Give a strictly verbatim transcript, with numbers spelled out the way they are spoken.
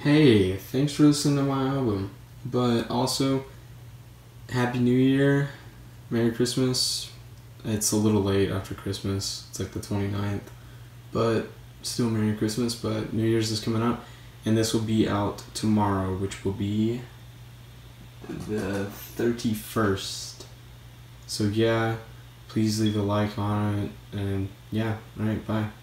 Hey, thanks for listening to my album. But also, Happy New Year, Merry Christmas. It's a little late after Christmas, it's like the twenty-ninth. But still Merry Christmas, but New Year's is coming up. And this will be out tomorrow, which will be the thirty-first. So yeah, please leave a like on it. And yeah, alright, bye.